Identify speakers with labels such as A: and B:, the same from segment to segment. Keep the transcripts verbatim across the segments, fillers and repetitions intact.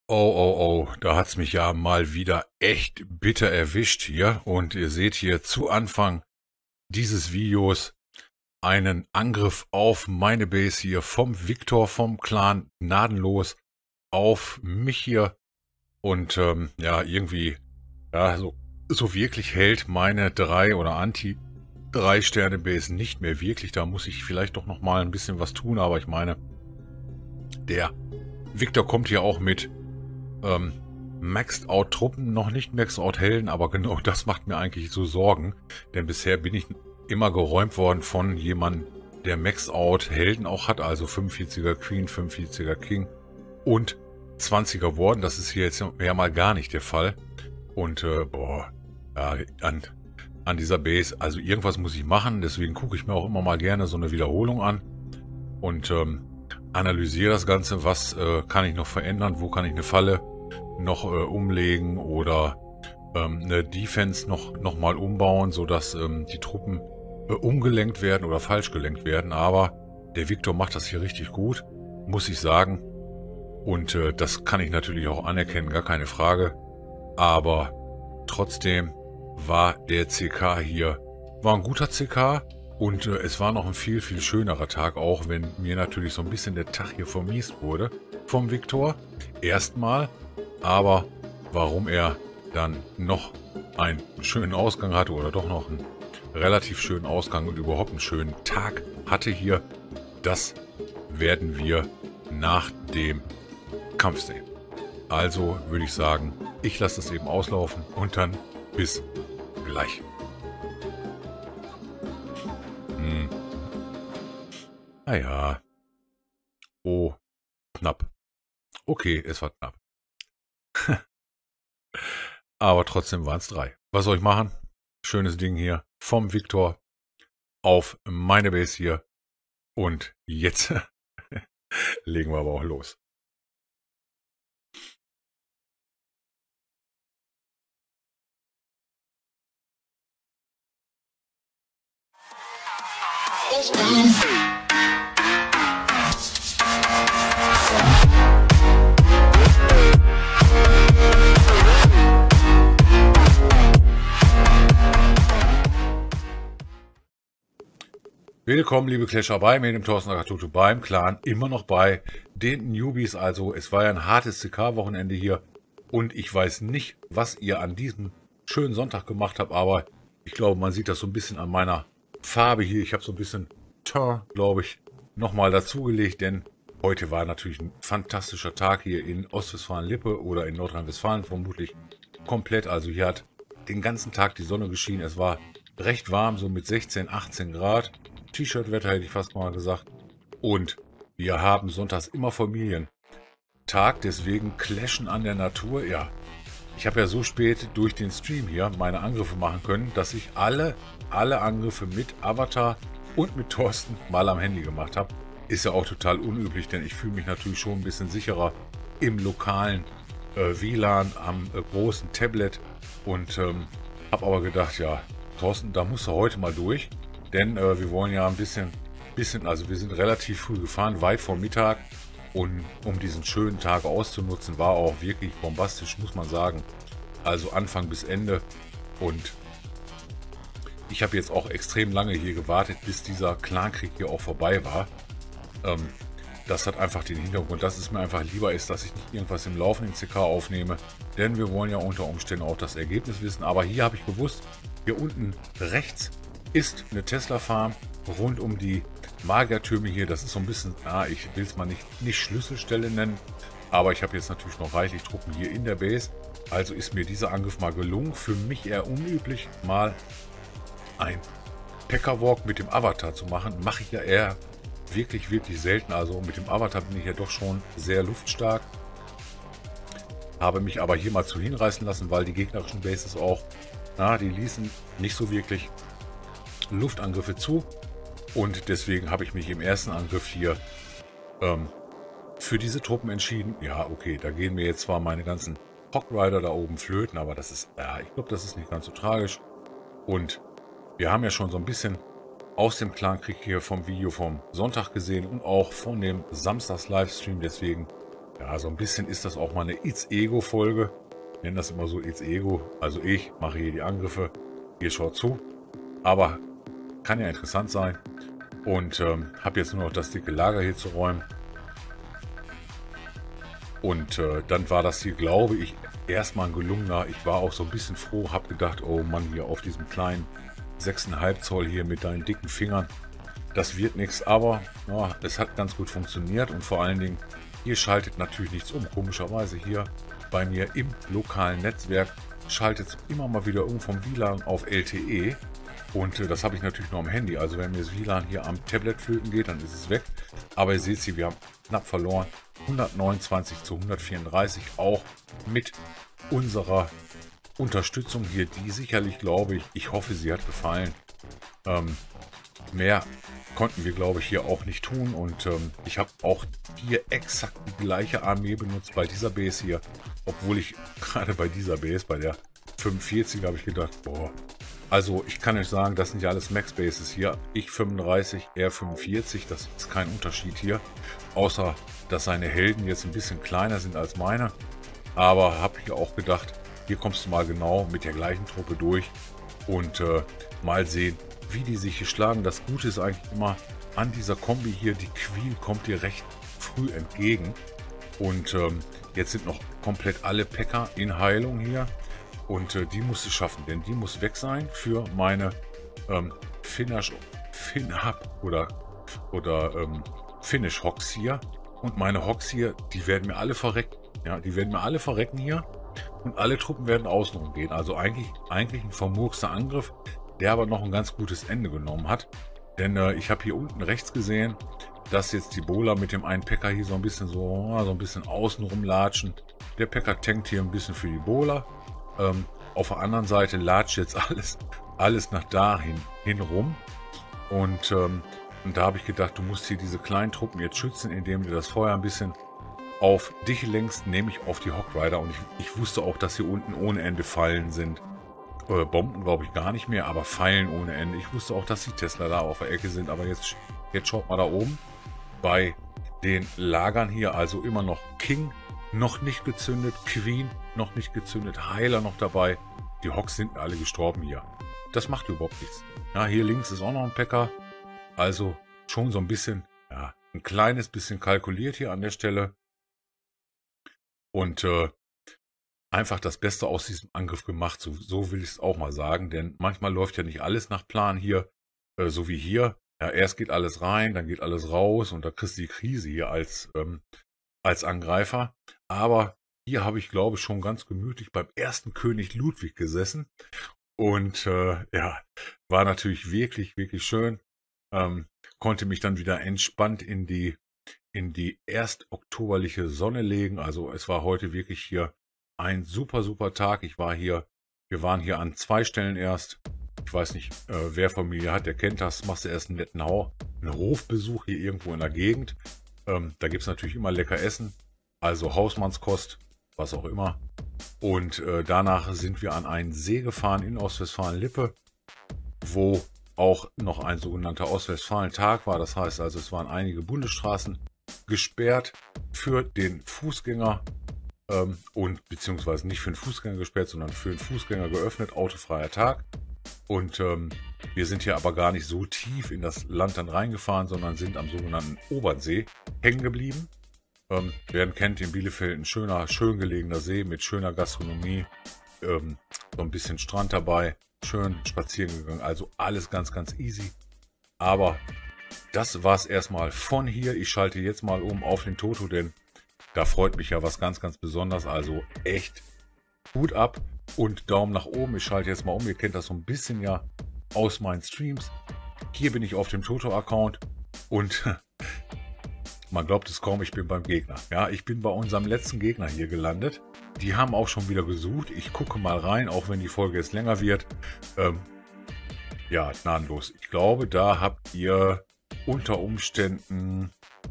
A: Oh, oh, oh, da hat's mich ja mal wieder echt bitter erwischt hier. Und ihr seht hier zu Anfang dieses Videos einen Angriff auf meine Base hier vom Victor vom Clan Gnadenlos auf mich hier. Und ähm, ja, irgendwie, ja, so, so wirklich hält meine drei oder Anti drei Sterne Base nicht mehr wirklich. Da muss ich vielleicht doch noch mal ein bisschen was tun. Aber ich meine, der Victor kommt hier auch mit Ähm, Maxed Out Truppen, noch nicht Maxed Out Helden, aber genau das macht mir eigentlich so Sorgen, denn bisher bin ich immer geräumt worden von jemandem, der Maxed Out Helden auch hat, also fünfundvierziger Queen, fünfundvierziger King und zwanziger Warden. Das ist hier jetzt ja mal gar nicht der Fall. Und äh, boah, ja, an, an dieser Base, also irgendwas muss ich machen, deswegen gucke ich mir auch immer mal gerne so eine Wiederholung an und ähm, analysiere das Ganze, was äh, kann ich noch verändern, wo kann ich eine Falle noch äh, umlegen oder ähm, eine Defense noch, noch mal umbauen, sodass ähm, die Truppen äh, umgelenkt werden oder falsch gelenkt werden. Aber der Victor macht das hier richtig gut, muss ich sagen. Und äh, das kann ich natürlich auch anerkennen, gar keine Frage. Aber trotzdem war der C K hier, war ein guter C K. Und äh, es war noch ein viel, viel schönerer Tag, auch wenn mir natürlich so ein bisschen der Tag hier vermiest wurde vom Victor. Erstmal, aber warum er dann noch einen schönen Ausgang hatte oder doch noch einen relativ schönen Ausgang und überhaupt einen schönen Tag hatte hier, das werden wir nach dem Kampf sehen. Also würde ich sagen, ich lasse das eben auslaufen und dann bis gleich. Hm. Naja. Oh, knapp. Okay, es war knapp. Aber trotzdem waren es drei. Was soll ich machen? Schönes Ding hier vom Victor auf meine Base hier. Und jetzt legen wir aber auch los. Willkommen, liebe Clasher, bei mir, dem Thorsten Akatutu, beim Clan, immer noch bei den Newbies. Also es war ja ein hartes C K-Wochenende hier und ich weiß nicht, was ihr an diesem schönen Sonntag gemacht habt, aber ich glaube, man sieht das so ein bisschen an meiner Farbe hier. Ich habe so ein bisschen Teint, glaube ich, nochmal dazugelegt, denn heute war natürlich ein fantastischer Tag hier in Ostwestfalen-Lippe oder in Nordrhein-Westfalen vermutlich komplett. Also hier hat den ganzen Tag die Sonne geschienen. Es war recht warm, so mit sechzehn, achtzehn Grad. T-Shirt-Wetter hätte ich fast mal gesagt. Und wir haben sonntags immer Familientag, deswegen Clashen an der Natur. Ja, ich habe ja so spät durch den Stream hier meine Angriffe machen können, dass ich alle, alle Angriffe mit Avatar und mit Thorsten mal am Handy gemacht habe. Ist ja auch total unüblich, denn ich fühle mich natürlich schon ein bisschen sicherer im lokalen äh, W L A N am äh, großen Tablet. Und ähm, habe aber gedacht, ja, Thorsten, da musst du heute mal durch. Denn äh, wir wollen ja ein bisschen, bisschen, also wir sind relativ früh gefahren, weit vor Mittag. Und um diesen schönen Tag auszunutzen, war auch wirklich bombastisch, muss man sagen. Also Anfang bis Ende. Und ich habe jetzt auch extrem lange hier gewartet, bis dieser Clankrieg hier auch vorbei war. Ähm, das hat einfach den Hintergrund, dass es mir einfach lieber ist, dass ich nicht irgendwas im laufenden C K aufnehme. Denn wir wollen ja unter Umständen auch das Ergebnis wissen. Aber hier habe ich bewusst, hier unten rechts ist eine Tesla-Farm rund um die Magiertürme hier. Das ist so ein bisschen, ah, ich will es mal nicht, nicht Schlüsselstelle nennen, aber ich habe jetzt natürlich noch reichlich Truppen hier in der Base. Also ist mir dieser Angriff mal gelungen. Für mich eher unüblich, mal ein Pekka-Walk mit dem Avatar zu machen. Mache ich ja eher wirklich, wirklich selten. Also mit dem Avatar bin ich ja doch schon sehr luftstark. Habe mich aber hier mal zu hinreißen lassen, weil die gegnerischen Bases auch, na, die ließen nicht so wirklich Luftangriffe zu und deswegen habe ich mich im ersten Angriff hier ähm, für diese Truppen entschieden. Ja, okay, da gehen mir jetzt zwar meine ganzen Hog Rider da oben flöten, aber das ist, ja, ich glaube, das ist nicht ganz so tragisch. Und wir haben ja schon so ein bisschen aus dem Clankrieg hier vom Video vom Sonntag gesehen und auch von dem Samstags-Livestream, deswegen Ja, so ein bisschen ist das auch mal eine It's Ego-Folge. Ich nenne das immer so It's Ego. Also ich mache hier die Angriffe, ihr schaut zu. Aber kann ja interessant sein. Und ähm, habe jetzt nur noch das dicke Lager hier zu räumen. Und äh, dann war das hier, glaube ich, erstmal ein gelungener. Ich war auch so ein bisschen froh, habe gedacht, oh Mann, hier auf diesem kleinen sechs Komma fünf Zoll hier mit deinen dicken Fingern, das wird nichts. Aber ja, es hat ganz gut funktioniert und vor allen Dingen, hier schaltet natürlich nichts um. Komischerweise hier bei mir im lokalen Netzwerk schaltet es immer mal wieder um vom W L A N auf L T E. Und äh, das habe ich natürlich nur am Handy. Also wenn mir das W L A N hier am Tablet flöten geht, dann ist es weg. Aber ihr seht hier, wir haben knapp verloren. hundertneunundzwanzig zu hundertvierunddreißig. Auch mit unserer Unterstützung hier, die sicherlich, glaube ich, ich hoffe, sie hat gefallen. Ähm, mehr konnten wir, glaube ich, hier auch nicht tun. Und ähm, ich habe auch hier exakt die gleiche Armee benutzt bei dieser Base hier. Obwohl ich gerade bei dieser Base, bei der fünfundvierzig, habe ich gedacht, boah. Also ich kann euch sagen, das sind ja alles Max Bases hier. Ich fünfunddreißig, er fünfundvierzig, das ist kein Unterschied hier. Außer, dass seine Helden jetzt ein bisschen kleiner sind als meine. Aber habe ich auch gedacht, hier kommst du mal genau mit der gleichen Truppe durch. Und äh, mal sehen, wie die sich hier schlagen. Das Gute ist eigentlich immer an dieser Kombi hier, die Queen kommt dir recht früh entgegen. Und ähm, jetzt sind noch komplett alle Packer in Heilung hier. Und äh, die muss ich schaffen, denn die muss weg sein für meine ähm, Finish, Fin-Hub oder, oder ähm, Finish Hocks hier. Und meine Hocks hier, die werden mir alle verrecken. Ja, die werden mir alle verrecken hier. Und alle Truppen werden außenrum gehen. Also eigentlich, eigentlich ein vermurkster Angriff, der aber noch ein ganz gutes Ende genommen hat. Denn äh, ich habe hier unten rechts gesehen, dass jetzt die Bowler mit dem einen Packer hier so ein bisschen so, so ein bisschen außenrum latschen. Der Packer tankt hier ein bisschen für die Bowler. Ähm, auf der anderen Seite latscht jetzt alles, alles nach dahin hin rum. Und, ähm, und da habe ich gedacht, du musst hier diese kleinen Truppen jetzt schützen, indem du das Feuer ein bisschen auf dich lenkst, nämlich auf die Hog Rider. Und ich, ich wusste auch, dass hier unten ohne Ende Fallen sind. Äh, Bomben glaube ich gar nicht mehr, aber Fallen ohne Ende. Ich wusste auch, dass die Tesla da auf der Ecke sind. Aber jetzt, jetzt schaut mal da oben bei den Lagern hier, also immer noch King. Noch nicht gezündet, Queen noch nicht gezündet, Heiler noch dabei. Die Hocks sind alle gestorben hier. Das macht überhaupt nichts. Ja, hier links ist auch noch ein Packer. Also schon so ein bisschen, ja, ein kleines bisschen kalkuliert hier an der Stelle. Und äh, einfach das Beste aus diesem Angriff gemacht. So, so will ich es auch mal sagen. Denn manchmal läuft ja nicht alles nach Plan hier. Äh, so wie hier. Ja, erst geht alles rein, dann geht alles raus. Und da kriegst du die Krise hier als... Ähm, als Angreifer, aber hier habe ich, glaube ich, schon ganz gemütlich beim ersten König Ludwig gesessen und äh, ja, war natürlich wirklich, wirklich schön, ähm, konnte mich dann wieder entspannt in die, in die erstoktoberliche Sonne legen, also es war heute wirklich hier ein super, super Tag, ich war hier, wir waren hier an zwei Stellen erst, ich weiß nicht, äh, wer Familie hat, der kennt das, machst du erst einen netten Hau, einen Hofbesuch hier irgendwo in der Gegend. Ähm, da gibt es natürlich immer lecker Essen, also Hausmannskost, was auch immer. Und äh, danach sind wir an einen See gefahren in Ostwestfalen-Lippe, wo auch noch ein sogenannter Ostwestfalen-Tag war. Das heißt also, es waren einige Bundesstraßen gesperrt für den Fußgänger ähm, und beziehungsweise nicht für den Fußgänger gesperrt, sondern für den Fußgänger geöffnet, autofreier Tag. Und ähm, wir sind hier aber gar nicht so tief in das Land dann reingefahren, sondern sind am sogenannten Obernsee hängen geblieben. Ähm, wer ihn kennt, in Bielefeld ein schöner, schön gelegener See mit schöner Gastronomie, ähm, so ein bisschen Strand dabei, schön spazieren gegangen, also alles ganz, ganz easy. Aber das war es erstmal von hier. Ich schalte jetzt mal um auf den Toto, denn da freut mich ja was ganz, ganz besonders, also echt Hut ab. Und Daumen nach oben. Ich schalte jetzt mal um. Ihr kennt das so ein bisschen ja aus meinen Streams. Hier bin ich auf dem Toto-Account und man glaubt es kaum, ich bin beim Gegner. Ja, ich bin bei unserem letzten Gegner hier gelandet. Die haben auch schon wieder gesucht. Ich gucke mal rein, auch wenn die Folge jetzt länger wird. Ähm, ja, gnadenlos. Ich glaube, da habt ihr unter Umständen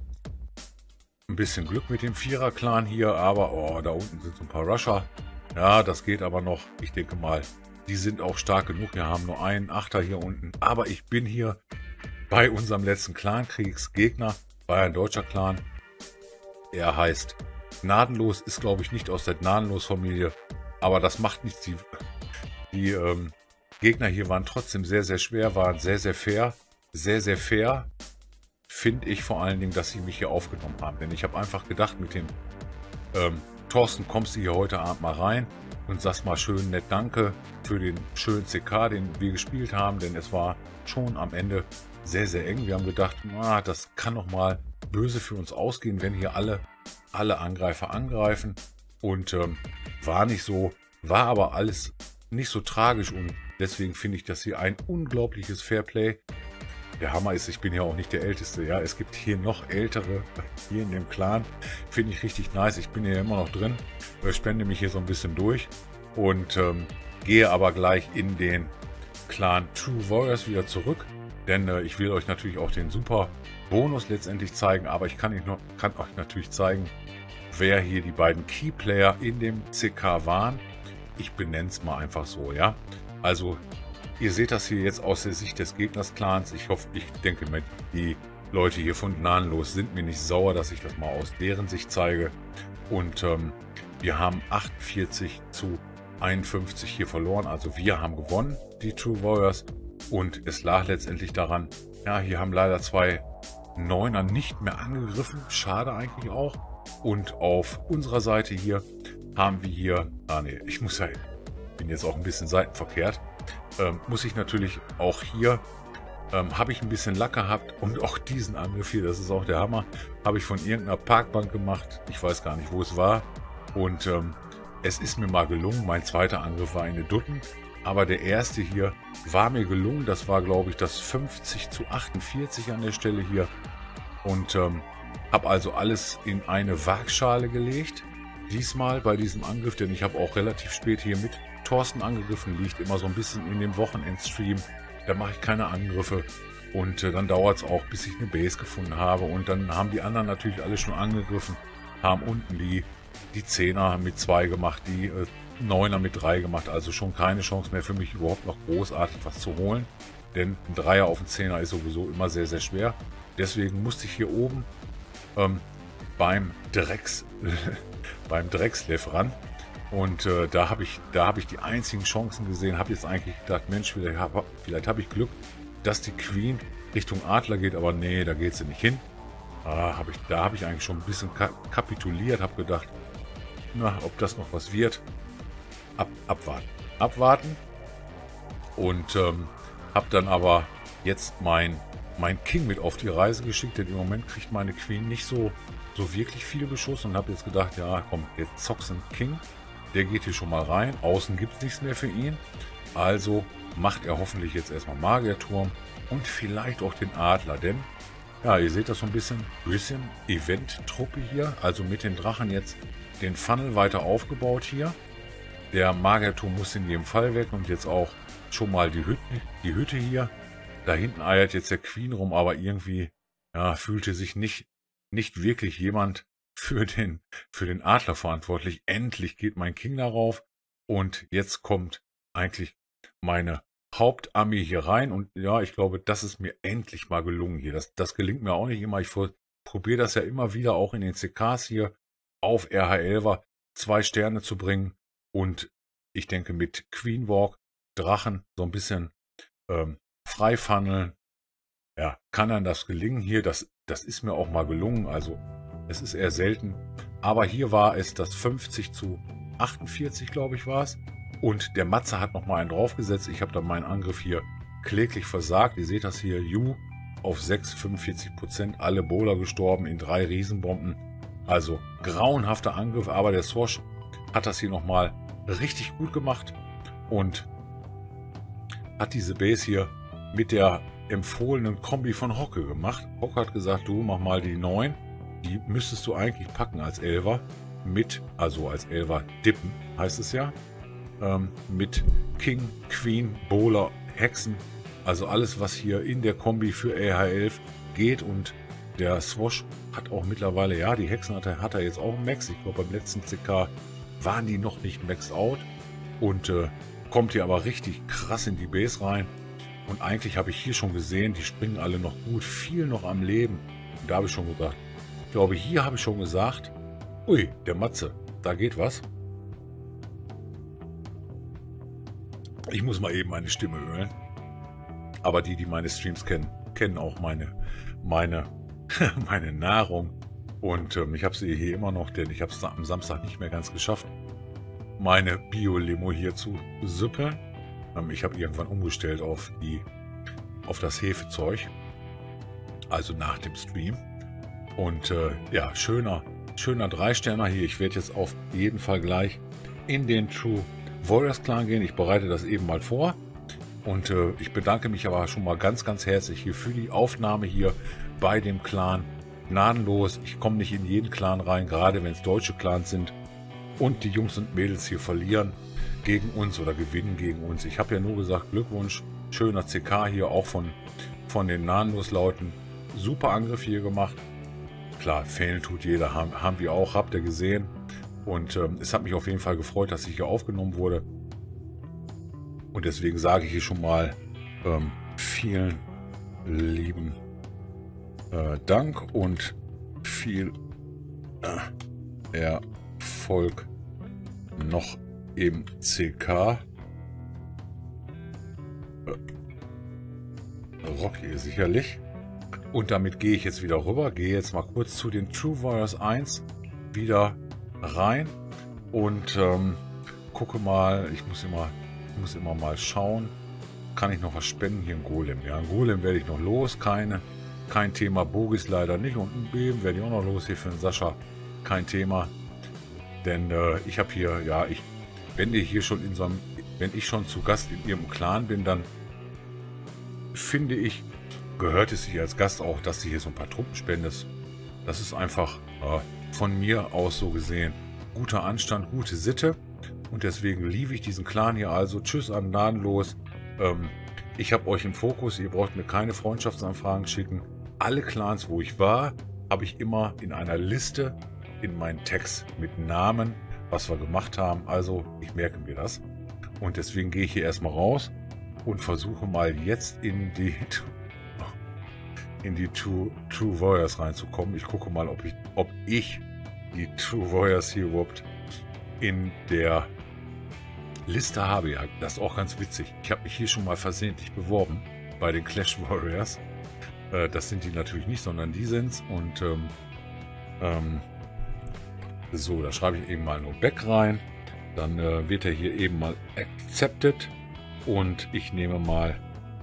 A: ein bisschen Glück mit dem Vierer-Clan hier. Aber, oh, da unten sind so ein paar Rusher. Ja, das geht aber noch. Ich denke mal, die sind auch stark genug. Wir haben nur einen Achter hier unten. Aber ich bin hier bei unserem letzten Clankriegsgegner, bei einem deutscher Clan. Er heißt Gnadenlos ist, glaube ich, nicht aus der Gnadenlos-Familie, aber das macht nichts. Die, die ähm, Gegner hier waren trotzdem sehr, sehr schwer, waren sehr, sehr fair. Sehr, sehr fair finde ich vor allen Dingen, dass sie mich hier aufgenommen haben. Denn ich habe einfach gedacht mit dem ähm, Thorsten, kommst du hier heute Abend mal rein und sagst mal schön nett Danke für den schönen C K, den wir gespielt haben. Denn es war schon am Ende sehr, sehr eng. Wir haben gedacht, ah, das kann noch mal böse für uns ausgehen, wenn hier alle, alle Angreifer angreifen. Und ähm, war nicht so, war aber alles nicht so tragisch. Und deswegen finde ich das hier ein unglaubliches Fairplay. Der Hammer ist, ich bin ja auch nicht der Älteste. Ja, es gibt hier noch Ältere hier in dem Clan. Finde ich richtig nice. Ich bin hier immer noch drin. Spende mich hier so ein bisschen durch. Und ähm, gehe aber gleich in den Clan True Warriors wieder zurück. Denn äh, ich will euch natürlich auch den super Bonus letztendlich zeigen. Aber ich kann, ich noch, kann euch natürlich zeigen, wer hier die beiden Keyplayer in dem C K waren. Ich benenne es mal einfach so, ja. Also, ihr seht das hier jetzt aus der Sicht des Gegners-Clans. Ich hoffe, ich denke mal, die Leute hier von Gnadenlos sind mir nicht sauer, dass ich das mal aus deren Sicht zeige. Und ähm, wir haben achtundvierzig zu einundfünfzig hier verloren. Also wir haben gewonnen, die True Warriors. Und es lag letztendlich daran, ja, hier haben leider zwei Neuner nicht mehr angegriffen. Schade eigentlich auch. Und auf unserer Seite hier haben wir hier, ah ne, ich muss ja, bin jetzt auch ein bisschen seitenverkehrt. Ähm, muss ich natürlich auch hier, ähm, habe ich ein bisschen Lack gehabt und auch diesen Angriff hier, das ist auch der Hammer, habe ich von irgendeiner Parkbank gemacht. Ich weiß gar nicht, wo es war. Und ähm, es ist mir mal gelungen. Mein zweiter Angriff war eine Dutten, aber der erste hier war mir gelungen. Das war, glaube ich, das fünfzig zu achtundvierzig an der Stelle hier. Und ähm, habe also alles in eine Waagschale gelegt. Diesmal bei diesem Angriff, denn ich habe auch relativ spät hier mit Thorsten angegriffen, liegt immer so ein bisschen in dem Wochenendstream. Da mache ich keine Angriffe und äh, dann dauert es auch, bis ich eine Base gefunden habe. Und dann haben die anderen natürlich alle schon angegriffen, haben unten die, die Zehner mit zwei gemacht, die äh, Neuner mit drei gemacht. Also schon keine Chance mehr für mich überhaupt noch großartig was zu holen. Denn ein Dreier auf den Zehner ist sowieso immer sehr, sehr schwer. Deswegen musste ich hier oben ähm, beim Drecks, beim Dreckslev ran. Und äh, da habe ich, da habe ich die einzigen Chancen gesehen. Habe jetzt eigentlich gedacht, Mensch, vielleicht habe vielleicht hab ich Glück, dass die Queen Richtung Adler geht. Aber nee, da geht sie nicht hin. Ah, hab ich, da habe ich eigentlich schon ein bisschen ka kapituliert. Habe gedacht, na, ob das noch was wird. Ab, abwarten. Abwarten. Und ähm, habe dann aber jetzt mein, mein King mit auf die Reise geschickt. Denn im Moment kriegt meine Queen nicht so, so wirklich viele Beschuss. Und habe jetzt gedacht, ja komm, jetzt zockst du einen King. Der geht hier schon mal rein. Außen gibt es nichts mehr für ihn. Also macht er hoffentlich jetzt erstmal Magierturm und vielleicht auch den Adler. Denn, ja, ihr seht das so ein bisschen, bisschen Event-Truppe hier. Also mit den Drachen jetzt den Funnel weiter aufgebaut hier. Der Magierturm muss in jedem Fall weg. Und jetzt auch schon mal die Hütte, die Hütte hier. Da hinten eiert jetzt der Queen rum. Aber irgendwie, ja, fühlte sich nicht, nicht wirklich jemand für den, für den Adler verantwortlich. Endlich geht mein King darauf und jetzt kommt eigentlich meine Hauptarmee hier rein und ja, ich glaube, das ist mir endlich mal gelungen hier. Das, das gelingt mir auch nicht immer. Ich probiere das ja immer wieder auch in den C Ks hier auf R H elfer zwei Sterne zu bringen und ich denke mit Queen Walk, Drachen so ein bisschen ähm, frei funneln. Ja, kann dann das gelingen hier. Das, das ist mir auch mal gelungen. Also es ist eher selten, aber hier war es das fünfzig zu achtundvierzig, glaube ich, war es. Und der Matze hat nochmal einen draufgesetzt. Ich habe dann meinen Angriff hier kläglich versagt. Ihr seht das hier, Yu auf sechs, fünfundvierzig Prozent. Alle Bowler gestorben in drei Riesenbomben. Also grauenhafter Angriff, aber der Swash hat das hier nochmal richtig gut gemacht und hat diese Base hier mit der empfohlenen Kombi von Hocke gemacht. Hocke hat gesagt, du mach mal die neun. Die müsstest du eigentlich packen als Elfer mit, also als Elfer dippen, heißt es ja, ähm, mit King, Queen, Bowler, Hexen, also alles, was hier in der Kombi für R H elf geht und der Swash hat auch mittlerweile, ja, die Hexen hat er, hat er jetzt auch im Max, ich glaube beim letzten C K waren die noch nicht maxed out und äh, kommt hier aber richtig krass in die Base rein und eigentlich habe ich hier schon gesehen, die springen alle noch gut, viel noch am Leben und da habe ich schon gedacht, ich glaube, hier habe ich schon gesagt, Ui, der Matze. Da geht was. Ich muss mal eben meine Stimme ölen. Aber die, die meine Streams kennen, kennen auch meine, meine, meine Nahrung. Und ähm, ich habe sie hier immer noch, denn ich habe es am Samstag nicht mehr ganz geschafft, meine Bio-Limo hier zu süppeln. Ähm, ich habe irgendwann umgestellt auf, die, auf das Hefezeug. Also nach dem Stream. Und äh, ja, schöner, schöner Drei-Sterner hier. Ich werde jetzt auf jeden Fall gleich in den True Warriors Clan gehen. Ich bereite das eben mal vor. Und äh, ich bedanke mich aber schon mal ganz, ganz herzlich hier für die Aufnahme hier bei dem Clan. Gnadenlos. Ich komme nicht in jeden Clan rein, gerade wenn es deutsche Clans sind. Und die Jungs und Mädels hier verlieren gegen uns oder gewinnen gegen uns. Ich habe ja nur gesagt, Glückwunsch. Schöner C K hier, auch von, von den Gnadenlos-Lauten. Super Angriff hier gemacht. Klar, fehlen tut jeder, haben, haben wir auch, habt ihr gesehen. Und ähm, es hat mich auf jeden Fall gefreut, dass ich hier aufgenommen wurde. Und deswegen sage ich hier schon mal ähm, vielen lieben äh, Dank und viel äh, Erfolg noch im C K. Äh, Rocky sicherlich. Und damit gehe ich jetzt wieder rüber, gehe jetzt mal kurz zu den True Warriors eins wieder rein und ähm, gucke mal, ich muss immer, ich muss immer mal schauen, kann ich noch was spenden? Hier ein Golem. Ja, ein Golem werde ich noch los, keine, kein Thema. Bogis leider nicht und ein Beben werde ich auch noch los, hier für den Sascha kein Thema. Denn äh, ich habe hier, ja, ich, wenn ich hier schon in so einem, wenn ich schon zu Gast in ihrem Clan bin, dann finde ich, gehört es sich als Gast auch, dass sie hier so ein paar Truppen spendest. Das ist einfach äh, von mir aus so gesehen guter Anstand, gute Sitte. Und deswegen liebe ich diesen Clan hier also. Tschüss an Gnadenlos. Ähm, ich habe euch im Fokus. Ihr braucht mir keine Freundschaftsanfragen schicken. Alle Clans, wo ich war, habe ich immer in einer Liste in meinen Text mit Namen, was wir gemacht haben. Also ich merke mir das. Und deswegen gehe ich hier erstmal raus und versuche mal jetzt in die in die True, True Warriors reinzukommen. Ich gucke mal, ob ich, ob ich die True Warriors hier überhaupt in der Liste habe. Ja, das ist auch ganz witzig. Ich habe mich hier schon mal versehentlich beworben bei den Clash Warriors. Äh, das sind die natürlich nicht, sondern die sind's. Und ähm, ähm, so, da schreibe ich eben mal nur Back rein. Dann äh, wird er hier eben mal accepted. Und ich nehme mal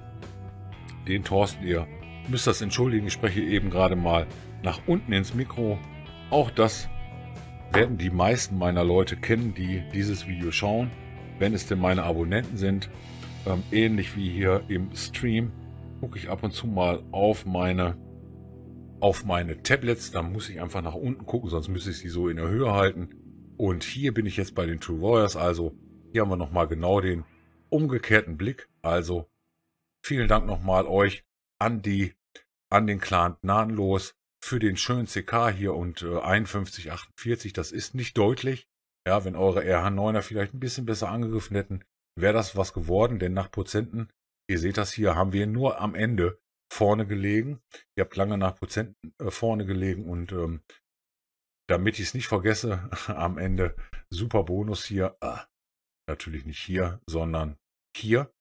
A: den Thorsten hier. Müsst das entschuldigen, ich spreche eben gerade mal nach unten ins Mikro. Auch das werden die meisten meiner Leute kennen, die dieses Video schauen, wenn es denn meine Abonnenten sind. Ähm, ähnlich wie hier im Stream gucke ich ab und zu mal auf meine, auf meine Tablets. Da muss ich einfach nach unten gucken, sonst müsste ich sie so in der Höhe halten. Und hier bin ich jetzt bei den True Warriors. Also hier haben wir nochmal genau den umgekehrten Blick. Also vielen Dank nochmal euch. An die, an den Clan Gnadenlos für den schönen C K hier und äh, einundfünfzig achtundvierzig. Das ist nicht deutlich. Ja, wenn eure R H neuner vielleicht ein bisschen besser angegriffen hätten, wäre das was geworden. Denn nach Prozenten, ihr seht das hier, haben wir nur am Ende vorne gelegen. Ihr habt lange nach Prozenten äh, vorne gelegen und ähm, damit ich es nicht vergesse, am Ende super Bonus hier. Ah, natürlich nicht hier, sondern hier.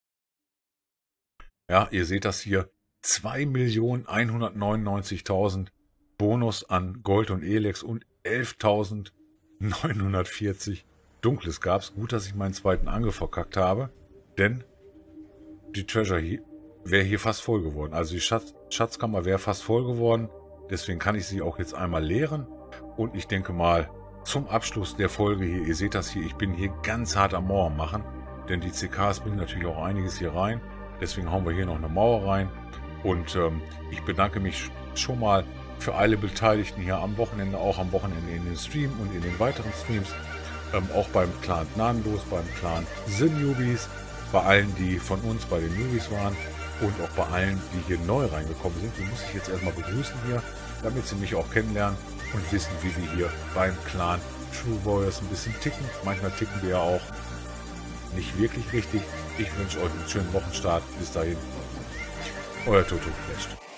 A: Ja, ihr seht das hier. zwei Millionen hundertneunundneunzigtausend Bonus an Gold und Elex und elftausendneunhundertvierzig Dunkles gab es. Gut, dass ich meinen zweiten Angriff verkackt habe, denn die Treasure wäre hier fast voll geworden. Also die Schatz Schatzkammer wäre fast voll geworden. Deswegen kann ich sie auch jetzt einmal leeren. Und ich denke mal, zum Abschluss der Folge hier, ihr seht das hier, ich bin hier ganz hart am Mauer machen, denn die C Ks bringen natürlich auch einiges hier rein. Deswegen hauen wir hier noch eine Mauer rein. Und ähm, ich bedanke mich schon mal für alle Beteiligten hier am Wochenende, auch am Wochenende in den Stream und in den weiteren Streams. Ähm, auch beim Clan Gnadenlos, beim Clan The Newbies, bei allen, die von uns bei den Newbies waren und auch bei allen, die hier neu reingekommen sind. Die muss ich jetzt erstmal begrüßen hier, damit sie mich auch kennenlernen und wissen, wie wir hier beim Clan True Warriors ein bisschen ticken. Manchmal ticken wir ja auch nicht wirklich richtig. Ich wünsche euch einen schönen Wochenstart. Bis dahin. Euer Toto Flash.